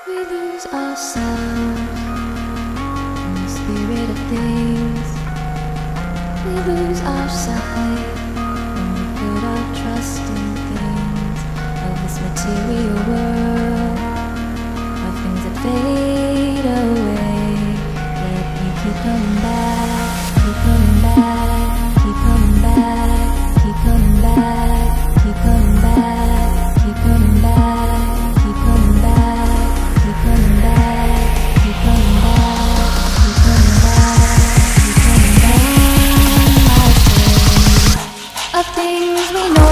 We lose ourselves in the spirit of things. We lose our sight when we put our trust in things of this material world, of things that fade away. Yet we keep coming back, keep coming back, keep coming back, keep coming back, keep coming back, keep coming back, keep coming back, keep coming back, keep coming back, keep coming back, keep coming back. Of things we know.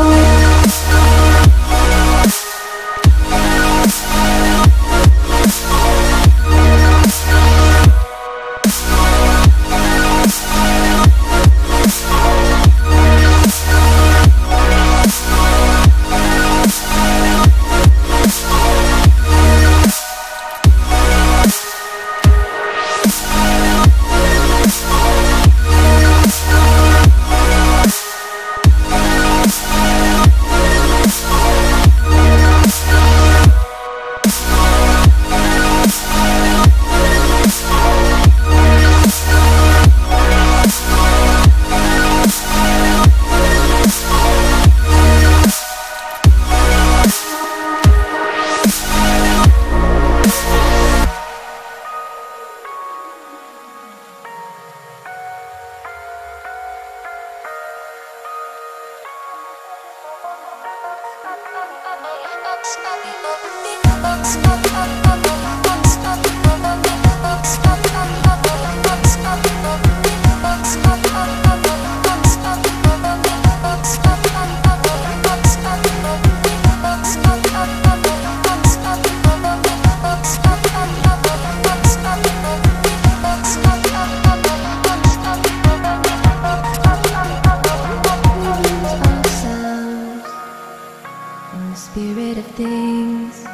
Spirit of things,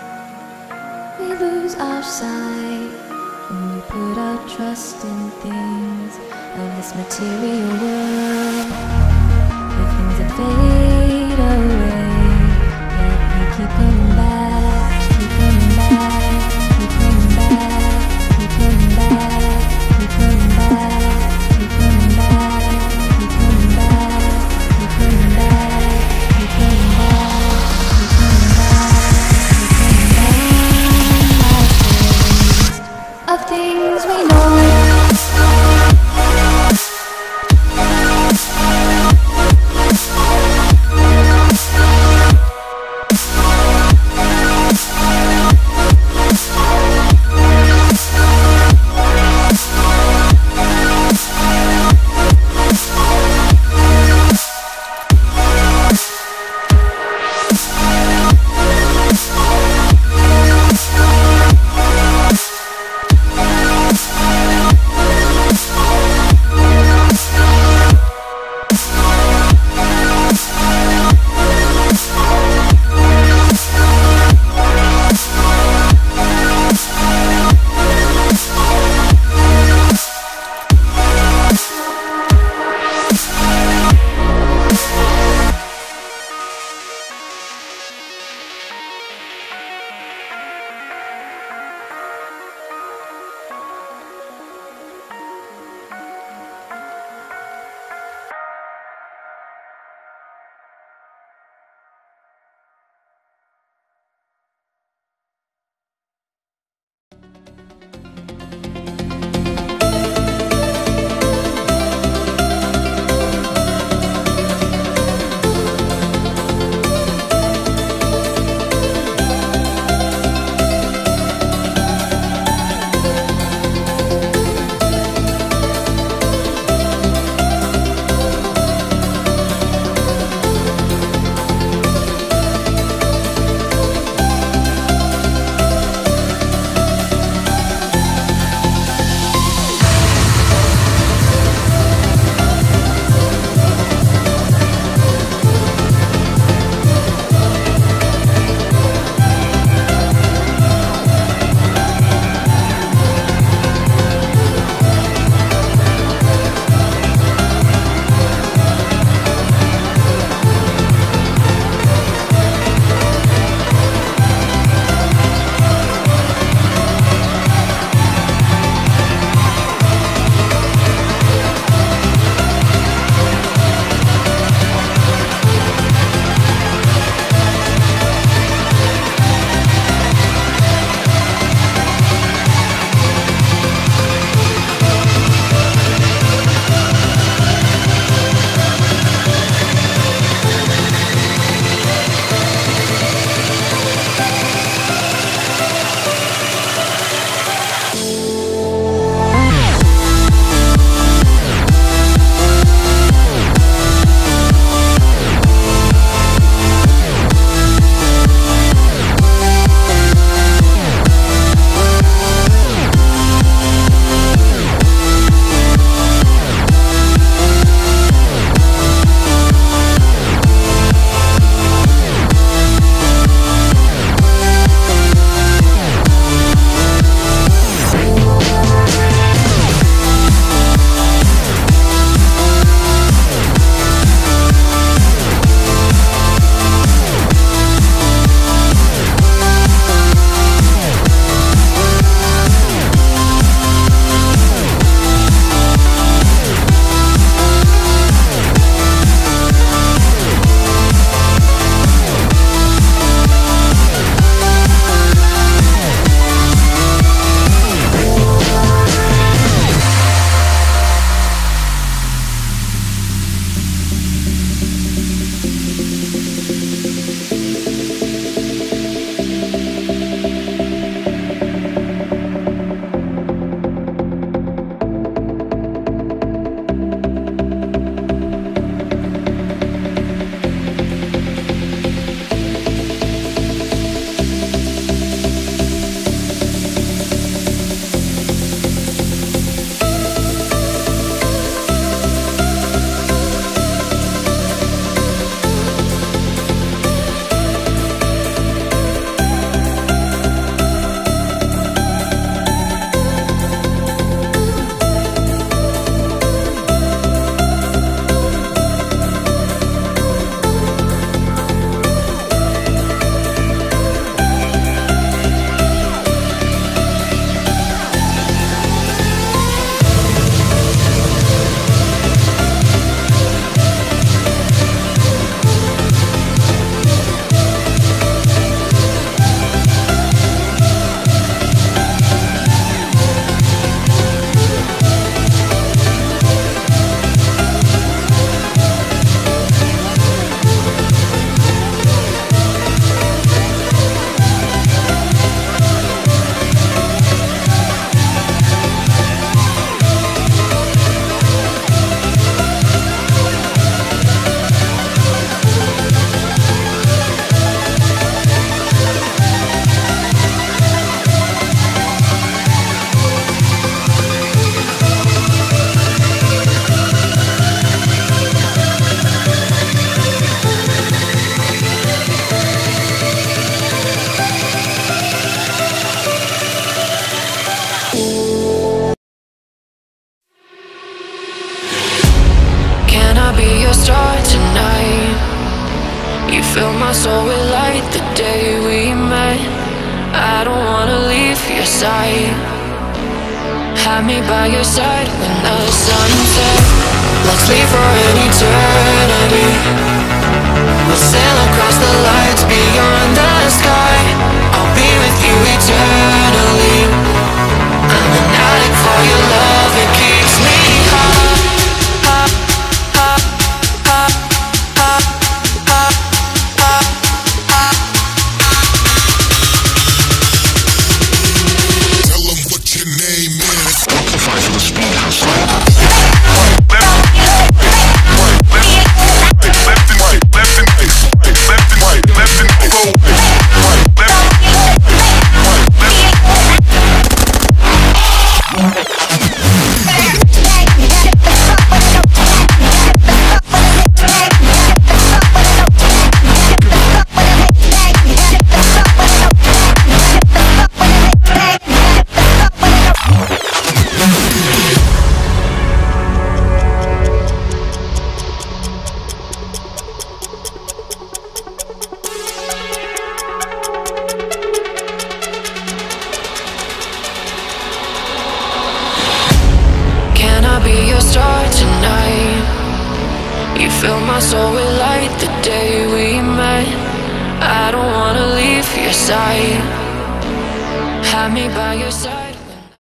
we lose our sight when we put our trust in things of this material world, the things that fade away. Yet we keep coming back, keep coming back, keep coming back, keep coming back, keep coming back, keep coming back, keep coming back, keep coming back, keep coming back. Of things we know. be your star tonight? You fill my soul with light the day we met. I don't wanna leave your side. Have me by your side when the sun sets. Let's leave for an eternity. We'll sail across the lights beyond the sky. I'll be with you eternally. I'm an addict for your love, it keeps me high. Tell them what your name is. Amplify for the speed house. Be your star tonight. You fill my soul with light the day we met. I don't wanna leave your side. Have me by your side.